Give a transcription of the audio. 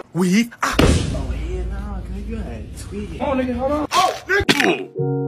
weave. Oh, hell no, nigga. You ain't tweaking. Oh, nigga, hold on. Oh, nigga.